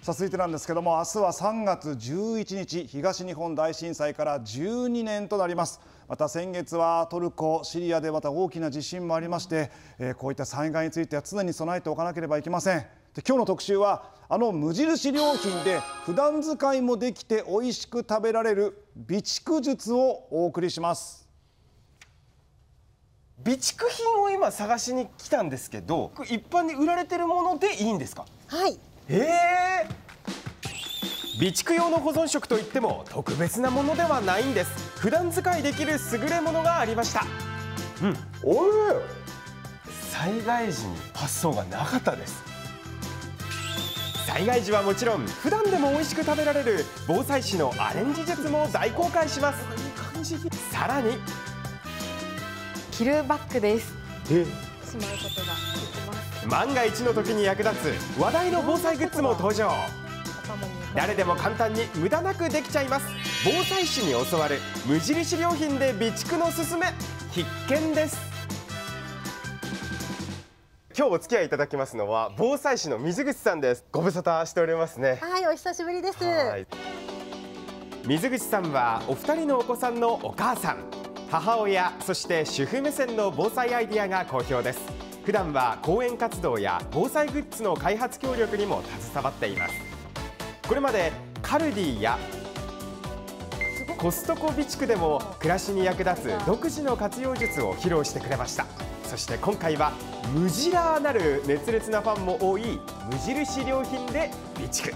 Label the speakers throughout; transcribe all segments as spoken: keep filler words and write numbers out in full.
Speaker 1: さあ続いてなんですけども、明日はさんがつじゅういちにち、東日本大震災からじゅうにねんとなります。また先月はトルコ、シリアでまた大きな地震もありまして、えー、こういった災害については常に備えておかなければいけません。で、今日の特集はあの無印良品で普段使いもできて美味しく食べられる備蓄術をお送りします。
Speaker 2: 備蓄品を今探しに来たんですけど、一般に売られてるものでいいんですか？
Speaker 3: はい。
Speaker 2: ええー、備蓄用の保存食といっても特別なものではないんです。普段使いできる優れものがありました。うん、おいしい。災害時に発想がなかったです。災害時はもちろん普段でも美味しく食べられる防災士のアレンジ術も大公開します。さらに
Speaker 3: 着るバッグです。
Speaker 2: え
Speaker 3: しまうことができます。
Speaker 2: 万が一の時に役立つ話題の防災グッズも登場。誰でも簡単に無駄なくできちゃいます。防災士に教わる無印良品で備蓄のすすめ必見です。今日お付き合いいただきますのは防災士の水口さんです。ご無沙汰しておりますね。
Speaker 3: はい、お久しぶりです。
Speaker 2: 水口さんはお二人のお子さんのお母さん、母親、そして主婦目線の防災アイディアが好評です。普段は講演活動や防災グッズの開発協力にも携わっています。これまでカルディやコストコ備蓄でも暮らしに役立つ独自の活用術を披露してくれました。そして今回はムジラーなる熱烈なファンも多い無印良品で備蓄。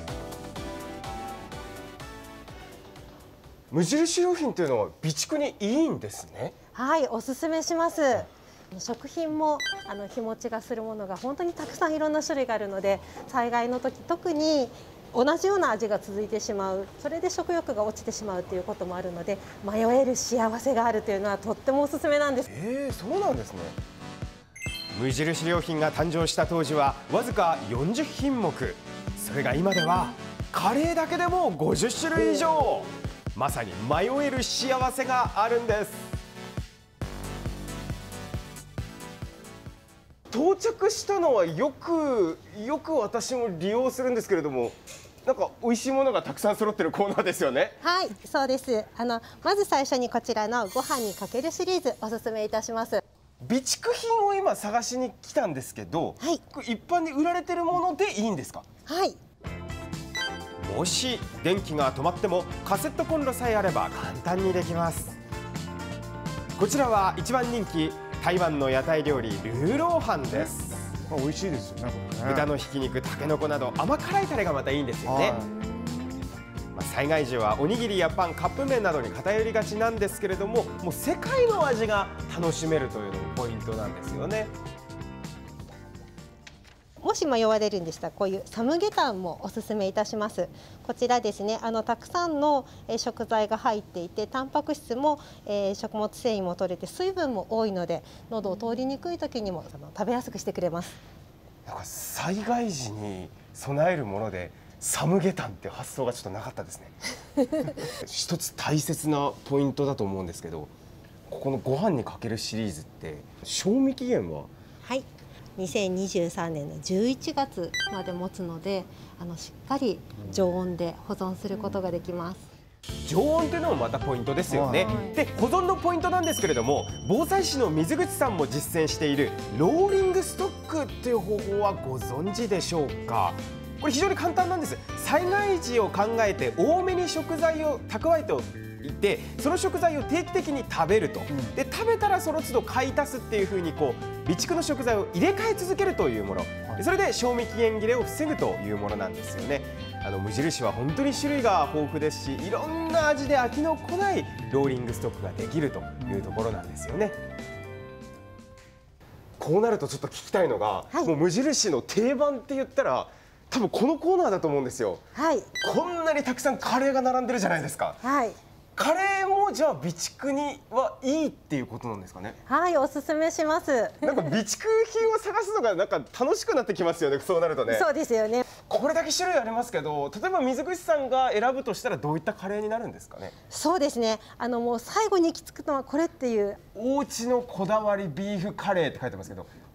Speaker 2: 無印良品というのは備蓄にいいんですね。
Speaker 3: はい、おすすめします。食品もあの日持ちがするものが本当にたくさんいろんな種類があるので、災害の時特に同じような味が続いてしまう、それで食欲が落ちてしまうということもあるので、迷える幸せがあるというのはとってもおすすめなんです。
Speaker 2: えー、そうなんですね。無印良品が誕生した当時はわずかよんじゅっひんもく、それが今ではカレーだけでもごじゅっしゅるい以上。まさに迷える幸せがあるんです。到着したのはよくよく私も利用するんですけれども、なんか美味しいものがたくさん揃ってるコーナーですよね。
Speaker 3: はい、そうです。あのまず最初にこちらのご飯にかけるシリーズおすすめいたします。
Speaker 2: 備蓄品を今探しに来たんですけど、はい、これ一般に売られてるものでいいんですか？
Speaker 3: はい。
Speaker 2: もし電気が止まってもカセットコンロさえあれば簡単にできます。こちらは一番人気、台湾の屋台料理ルーローハンです。
Speaker 1: 美味しいですよね。これね、
Speaker 2: 豚のひき肉、たけのこなど甘辛いタレがまたいいんですよね。まあ、災害時はおにぎりやパン、カップ麺などに偏りがちなんですけれども、もう世界の味が楽しめるというのもポイントなんですよね。
Speaker 3: もし迷われるんでしたら、こういうサムゲタンもおすすめいたします。こちらですね、あのたくさんの食材が入っていて、タンパク質も、えー、食物繊維も取れて水分も多いので、喉を通りにくい時にもあの食べやすくしてくれます。
Speaker 2: なんか災害時に備えるものでサムゲタンっていう発想がちょっとなかったですね。一つ大切なポイントだと思うんですけど、ここのご飯にかけるシリーズって賞味期限は？
Speaker 3: はい、にせんにじゅうさんねんのじゅういちがつまで持つので、あのしっかり常温で保存することができます。
Speaker 2: 常温というのもまたポイントですよね。で、保存のポイントなんですけれども、防災士の水口さんも実践しているローリングストックっていう方法はご存知でしょうか？これ非常に簡単なんです。災害時を考えて多めに食材を蓄えておいて、その食材を定期的に食べると、で食べたらその都度買い足すっていうふうにこう備蓄の食材を入れ替え続けるというもの、それで賞味期限切れを防ぐというものなんですよね。あの無印は本当に種類が豊富ですし、いろんな味で飽きのこないローリングストックができるというところなんですよね。こうなるとちょっと聞きたいのが、はい、もう無印の定番って言ったら多分このコーナーだと思うんですよ。
Speaker 3: はい、
Speaker 2: こんなにたくさんカレーが並んでるじゃないですか。
Speaker 3: はい、
Speaker 2: カレーもじゃあ備蓄にはいいっていうことなんですかね。
Speaker 3: はい、おすすめします。
Speaker 2: なんか備蓄品を探すのがなんか楽しくなってきますよね。そうなるとね。
Speaker 3: そうですよね。
Speaker 2: これだけ種類ありますけど、例えば水口さんが選ぶとしたらどういったカレーになるんですかね。
Speaker 3: そうですね。あのもう最後に行き着くのはこれっていう。
Speaker 2: お家のこだわりビーフカレーって書いてますけど、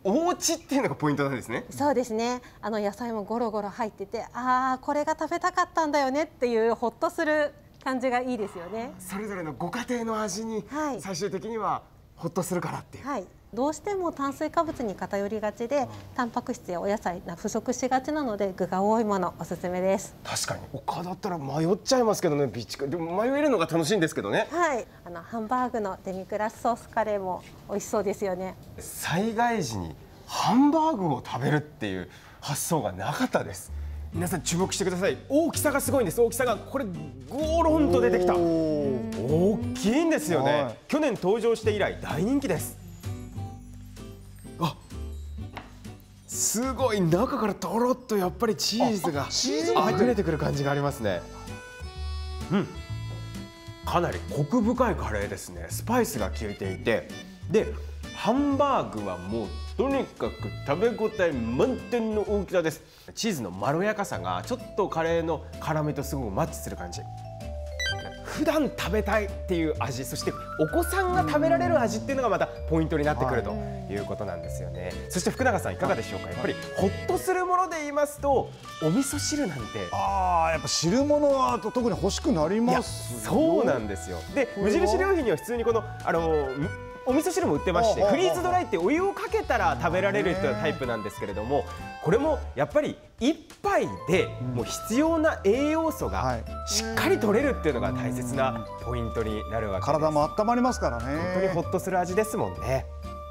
Speaker 2: お家っていうのがポイントなんですね。
Speaker 3: そうですね。あの野菜もゴロゴロ入ってて、ああこれが食べたかったんだよねっていうほっとする感じがいいですよね。
Speaker 2: それぞれのご家庭の味に最終的にはほっとするからっていう。
Speaker 3: はい。どうしても炭水化物に偏りがちで、タンパク質やお野菜が不足しがちなので具が多いものおすすめです。
Speaker 2: 確かに他だったら迷っちゃいますけどね、備蓄でも迷えるのが楽しいんですけどね。
Speaker 3: はい。あのハンバーグのデミグラスソースカレーも美味しそうですよね。
Speaker 2: 災害時にハンバーグを食べるっていう発想がなかったです。皆さん注目してください。大きさがすごいんです。大きさがこれゴロンと出てきた。大きいんですよね。去年登場して以来大人気です。あ、すごい中からとろっとやっぱりチーズが溢れてくる感じがありますね。うん、かなりコク深いカレーですね。スパイスが効いていて、でハンバーグはもうとにかく食べ応え満点の大きさです。チーズのまろやかさがちょっとカレーの辛みとすごくマッチする感じ。普段食べたいっていう味、そしてお子さんが食べられる味っていうのがまたポイントになってくるということなんですよね。そして福永さんいかがでしょうか。やっぱりホッとするもので言いますとお味噌汁なんて、
Speaker 1: ああやっぱ汁物は特に欲しくなりますよ。
Speaker 2: そうなんですよ。で無印良品には普通にこのあのお味噌汁も売ってまして、フリーズドライってお湯をかけたら食べられるというタイプなんですけれども、これもやっぱり一杯でもう必要な栄養素がしっかり取れるっていうのが大切なポイントになるわけです。
Speaker 1: 体も温まりますからね。
Speaker 2: 本当にホッとする味ですもんね。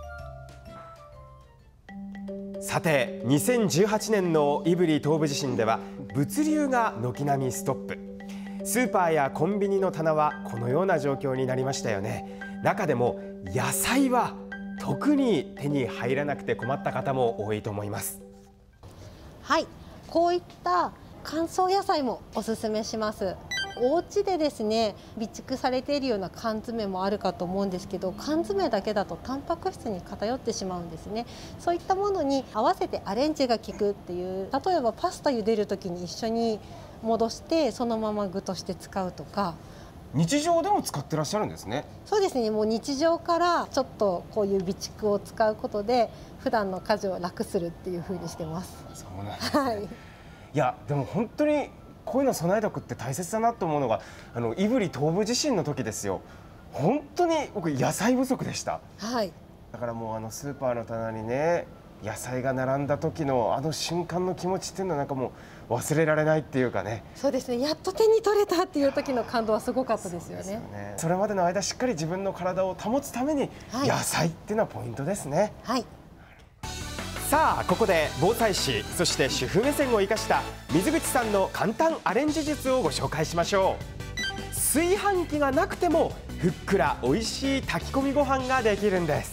Speaker 2: さてにせんじゅうはちねんの胆振東部地震では物流が軒並みストップ。スーパーやコンビニの棚はこのような状況になりましたよね。中でも野菜は特に手に入らなくて困った方も多いと思います。
Speaker 3: はい、こういった乾燥野菜もおすすめします。お家でですね備蓄されているような缶詰もあるかと思うんですけど、缶詰だけだとタンパク質に偏ってしまうんですね。そういったものに合わせてアレンジが効くっていう、例えばパスタ茹でる時に一緒に戻してそのまま具として使うとか。
Speaker 2: 日常でも使ってらっしゃるんですね。
Speaker 3: そうですね。もう日常からちょっとこういう備蓄を使うことで普段の家事を楽するっていう風にしてます。
Speaker 2: そうなんですね。
Speaker 3: はい。
Speaker 2: いやでも本当にこういうの備えておくって大切だなと思うのが、あの胆振東部地震の時ですよ。本当に僕野菜不足でした。
Speaker 3: はい。
Speaker 2: だからもうあのスーパーの棚にね野菜が並んだ時のあの瞬間の気持ちっていうのはなんかもう忘れられないっていうかね。
Speaker 3: そうですね。やっと手に取れたっていう時の感動はすごかったですよね。
Speaker 2: そうですよね。それまでの間しっかり自分の体を保つために野菜っていうのはポイントですね。
Speaker 3: はい。
Speaker 2: さあここで防災士そして主婦目線を生かした水口さんの簡単アレンジ術をご紹介しましょう。炊飯器がなくてもふっくら美味しい炊き込みご飯ができるんです。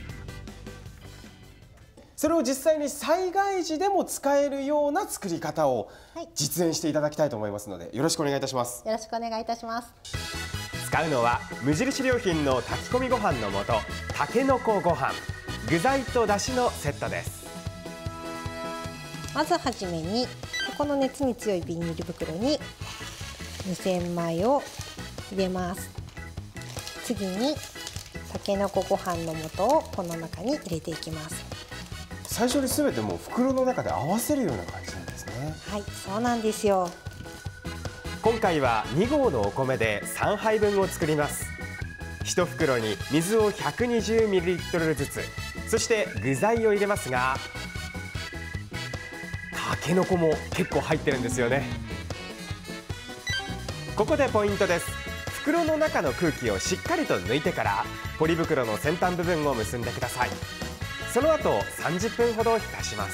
Speaker 2: それを実際に災害時でも使えるような作り方を実演していただきたいと思いますのでよろしくお願いいたします。
Speaker 3: よろしくお願いいたします。
Speaker 2: 使うのは無印良品の炊き込みご飯の素たけのこご飯、具材とだしのセットです。
Speaker 3: まずはじめにこの熱に強いビニール袋に無洗米を入れます。次にたけのこご飯の素をこの中に入れていきます。
Speaker 2: 最初にすべてもう袋の中で合わせるような感じなんですね。
Speaker 3: はい、そうなんですよ。
Speaker 2: 今回はに合のお米でさんはいぶんを作ります。いち袋に水を ひゃくにじゅうミリリットル ずつ、そして具材を入れますがたけのこも結構入ってるんですよね。ここでポイントです。袋の中の空気をしっかりと抜いてからポリ袋の先端部分を結んでください。その後さんじゅっぷんほど浸します。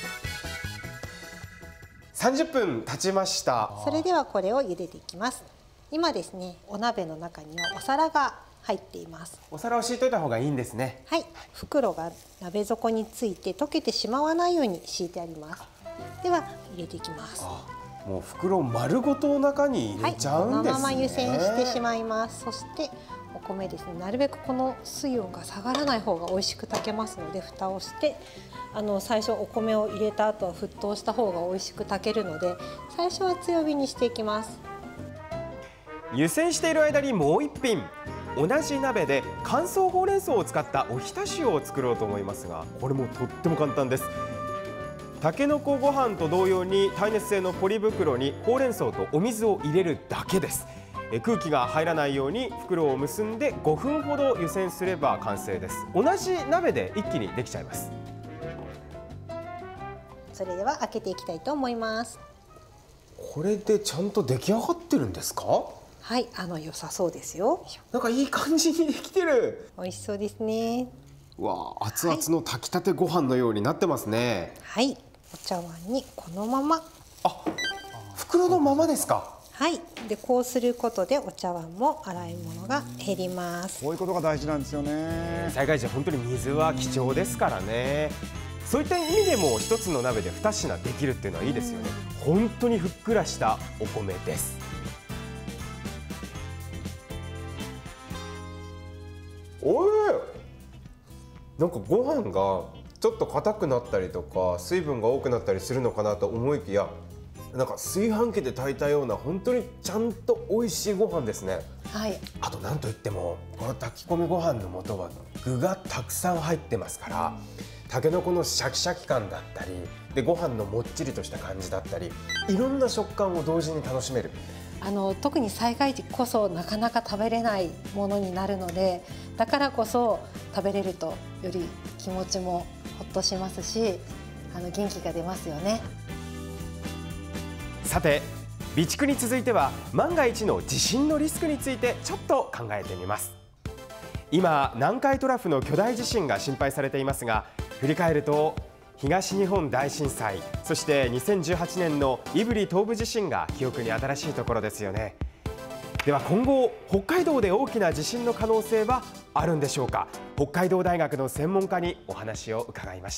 Speaker 2: さんじゅっぷん経ちました。
Speaker 3: それではこれを茹でていきます。今ですね、お鍋の中にはお皿が入っています。
Speaker 2: お皿を敷いといた方がいいんですね。
Speaker 3: はい、袋が鍋底について溶けてしまわないように敷いてあります。では入れていきます。
Speaker 2: もう袋丸ごと中に入れちゃうんですね。
Speaker 3: はい、このまま湯煎してしまいます。そしてお米ですね、なるべくこの水温が下がらない方が美味しく炊けますので蓋をして、あの最初お米を入れた後は沸騰した方が美味しく炊けるので最初は強火にしていきます。
Speaker 2: 湯煎している間にもう一品、 同じ鍋で乾燥ほうれん草を使ったおひたしを作ろうと思いますが、これもとっても簡単です。たけのこご飯と同様に耐熱性のポリ袋にほうれん草とお水を入れるだけです。え空気が入らないように袋を結んでごふんほど湯煎すれば完成です。同じ鍋で一気にできちゃいます。
Speaker 3: それでは開けていきたいと思います。
Speaker 2: これでちゃんと出来上がってるんですか？
Speaker 3: はい、あの良さそうですよ。
Speaker 2: なんかいい感じにできてる。
Speaker 3: 美味しそうですね。
Speaker 2: わあ、熱々の炊きたてご飯のようになってますね。
Speaker 3: はい、お茶碗にこのまま。
Speaker 2: あ、袋のままですか？
Speaker 3: はい、でこうすることでお茶碗も洗い物が減ります。
Speaker 1: こういうことが大事なんですよね。
Speaker 2: 災害時本当に水は貴重ですからね。そういった意味でも一つの鍋でに品できるっていうのはいいですよね。本当にふっくらしたお米です。おい、なんかご飯がちょっと硬くなったりとか水分が多くなったりするのかなと思いきや、なんか炊飯器で炊いたような本当にちゃんと美味しいご飯ですね。
Speaker 3: はい。
Speaker 2: あとなんといってもこの炊き込みご飯の素は具がたくさん入ってますから、たけのこのシャキシャキ感だったりでご飯のもっちりとした感じだったり、いろんな食感を同時に楽しめる。
Speaker 3: あの特に災害時こそなかなか食べれないものになるので、だからこそ食べれるとより気持ちもほっとしますし、あの元気が出ますよね。
Speaker 2: さて、備蓄に続いては万が一の地震のリスクについてちょっと考えてみます。今、南海トラフの巨大地震が心配されていますが、振り返ると東日本大震災、そしてにせんじゅうはちねんの胆振東部地震が記憶に新しいところですよね。では今後、北海道で大きな地震の可能性はあるんでしょうか。北海道大学の専門家にお話を伺いました。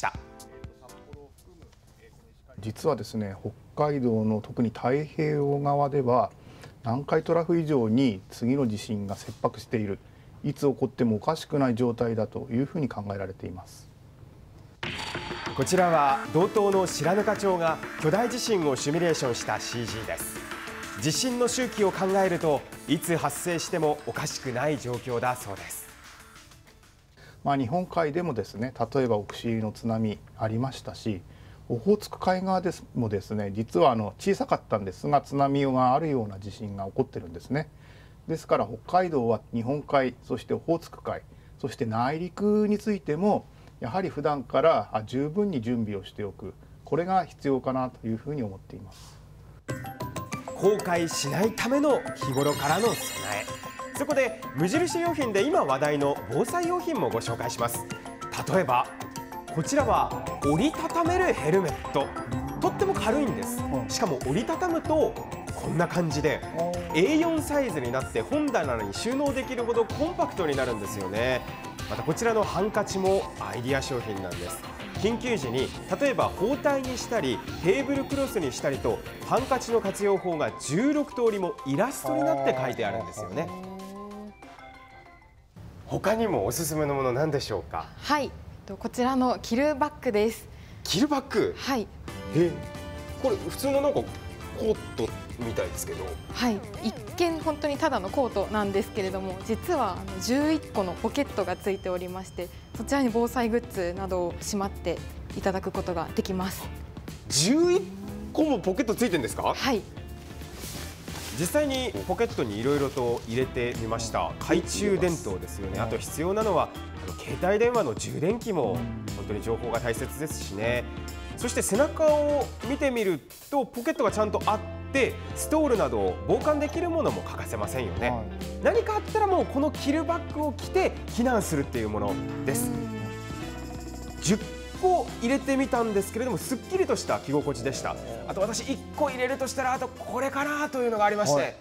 Speaker 4: 実はですね、北海道の特に太平洋側では南海トラフ以上に次の地震が切迫している、いつ起こってもおかしくない状態だというふうに考えられています。
Speaker 2: こちらは道東の白糠町が巨大地震をシミュレーションした シージー です。地震の周期を考えるといつ発生してもおかしくない状況だそうです。
Speaker 4: まあ、日本海でもですね、例えば奥尻の津波ありましたし、オホーツク海側ですもですね、実はあの小さかったんですが津波があるような地震が起こってるんですね。ですから北海道は日本海、そしてオホーツク海、そして内陸についてもやはり普段から十分に準備をしておく、これが必要かなというふうに思っています。
Speaker 2: 後悔しないための日頃からの備え、そこで無印良品で今話題の防災用品もご紹介します。例えばこちらは折りたためるヘルメット、とっても軽いんです。しかも折りたたむとこんな感じで エーよん サイズになって本棚に収納できるほどコンパクトになるんですよね。またこちらのハンカチもアイディア商品なんです。緊急時に例えば包帯にしたりテーブルクロスにしたりと、ハンカチの活用法がじゅうろくとおりもイラストになって書いてあるんですよね。他にもおすすめのもの何でしょうか？
Speaker 5: はい、こちらのキルバッグです。
Speaker 2: キルバッグ？
Speaker 5: はい。
Speaker 2: え、これ普通のなんかコートみたいですけど。
Speaker 5: はい、一見本当にただのコートなんですけれども、実はあのじゅういっこのポケットがついておりまして、そちらに防災グッズなどをしまっていただくことができます。
Speaker 2: じゅういっこもポケットついてるんですか？
Speaker 5: はい。
Speaker 2: 実際にポケットにいろいろと入れてみました。懐中電灯ですよね。あと必要なのはあの携帯電話の充電器も本当に情報が大切ですしね。そして背中を見てみるとポケットがちゃんとあって、ストールなどを防寒できるものも欠かせませんよね。はい、何かあったらもうこのキルバッグを着て避難するっていうものです。じゅっこ入れてみたんですけれども、すっきりとした着心地でした。あと私いっこ入れるとしたらあとこれかなというのがありまして、はい、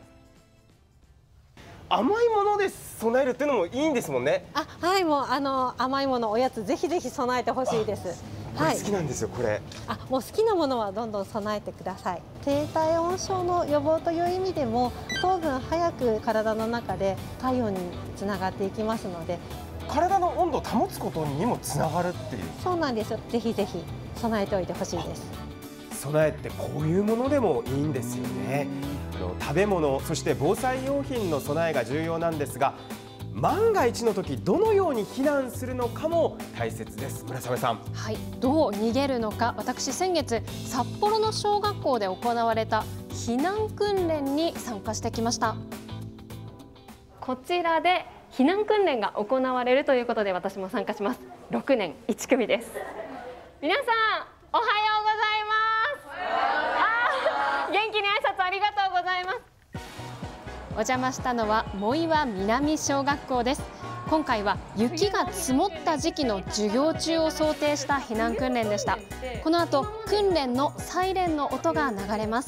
Speaker 2: 甘いもので備えるっていうのもいいんですもんね。
Speaker 3: あ、はい、もうあの甘いもの、おやつぜひぜひ備えてほしいです。
Speaker 2: これ好きなんですよ、これ。
Speaker 3: あ、もう好きなものはどんどん備えてください。低体温症の予防という意味でも、糖分早く体の中で体温につながっていきますので、
Speaker 2: 体の温度を保つことにもつながるっていう。
Speaker 3: そうなんですよ。ぜひぜひ備えておいてほしいです。
Speaker 2: 備えってこういうものでもいいんですよね。あの食べ物、そして防災用品の備えが重要なんですが、 万が一の時どのように避難するのかも大切です。村雨さん。
Speaker 6: はい、どう逃げるのか、私先月札幌の小学校で行われた避難訓練に参加してきました。こちらで避難訓練が行われるということで私も参加します。ろくねんいち組です。皆さんおはようございます。あー、元気に挨拶ありがとうございます。お邪魔したのは藻岩南小学校です。今回は雪が積もった時期の授業中を想定した避難訓練でした。この後訓練のサイレンの音が流れます。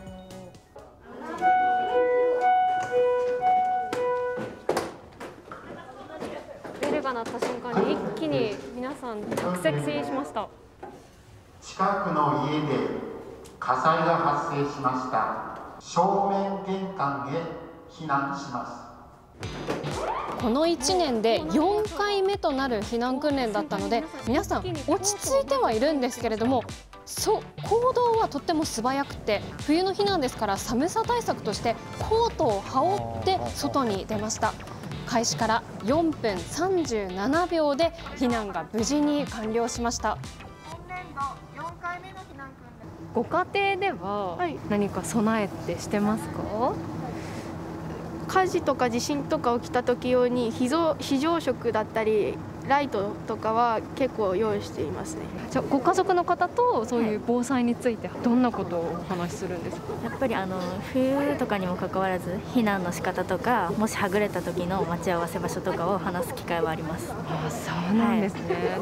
Speaker 6: ベルが鳴った瞬間に一気に皆さん着席しました。
Speaker 7: 近くの家で火災が発生しました。正面玄関へ避難します。
Speaker 6: このいちねんでよんかいめとなる避難訓練だったので、皆さん落ち着いてはいるんですけれども、そう行動はとっても素早くて、冬の避難ですから寒さ対策としてコートを羽織って外に出ました。開始からよんぷんさんじゅうななびょうで避難が無事に完了しました。ご家庭では何か備えってしてますか？
Speaker 8: 火事とか地震とか起きた時用に非常非常食だったりライトとかは結構用意していますね。
Speaker 6: じゃあご家族の方とそういう防災についてどんなことをお話しするんですか？
Speaker 9: やっぱりあの冬とかにもかかわらず避難の仕方とか、もしはぐれた時の待ち合わせ場所とかを話す機会はあります。
Speaker 6: あ、そうなんですね。はい、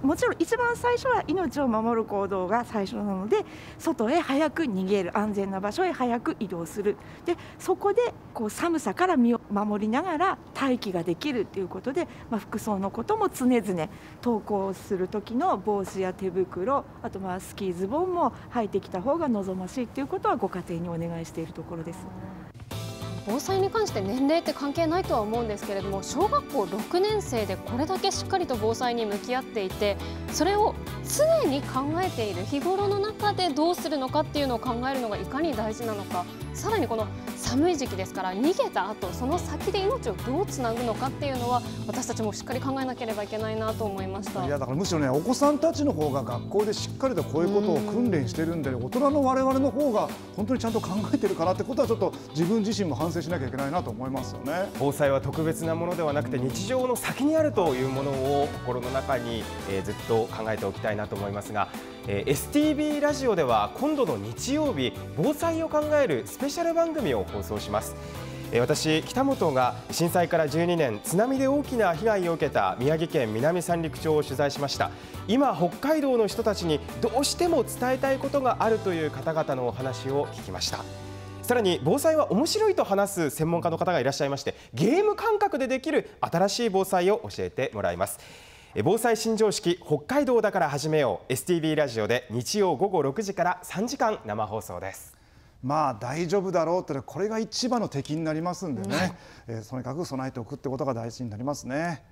Speaker 10: もちろん一番最初は命を守る行動が最初なので、外へ早く逃げる、安全な場所へ早く移動する。でそこでこう寒さから身を守りながら待機ができるということで、まあ、服装のことも常々登校する時の帽子や手袋、あとまあスキーズボンも履いてきた方が望ましいということはご家庭にお願いしているところです。
Speaker 6: 防災に関して年齢って関係ないとは思うんですけれども、小学校ろくねん生でこれだけしっかりと防災に向き合っていて、それを常に考えている、日頃の中でどうするのかっていうのを考えるのがいかに大事なのか、さらにこの寒い時期ですから、逃げた後その先で命をどうつなぐのかっていうのは私たちもしっかり考えなければいけないなと思いました。
Speaker 1: いやだからむしろね、お子さんたちの方が学校でしっかりとこういうことを訓練してるんで、大人の我々の方が本当にちゃんと考えてるからってことはちょっと自分自身も反省しなきゃいけないなと思いますよね。
Speaker 2: 防災は特別なものではなくて日常の先にあるというものを心の中に、えー、ずっと考えておきたいなと思いますが、えー、エスティービー ラジオでは今度の日曜日、防災を考えるスペシャル番組を放送します。私、北本が震災からじゅうにねん、津波で大きな被害を受けた宮城県南三陸町を取材しました。今北海道の人たちにどうしても伝えたいことがあるという方々のお話を聞きました。さらに防災は面白いと話す専門家の方がいらっしゃいまして、ゲーム感覚でできる新しい防災を教えてもらいます。防災新常識、北海道だから始めよう。 エスティービー ラジオで日曜午後ろくじからさんじかん生放送です。
Speaker 1: まあ大丈夫だろうってこれが一番の敵になりますんでね、えー、とにかく備えておくってことが大事になりますね。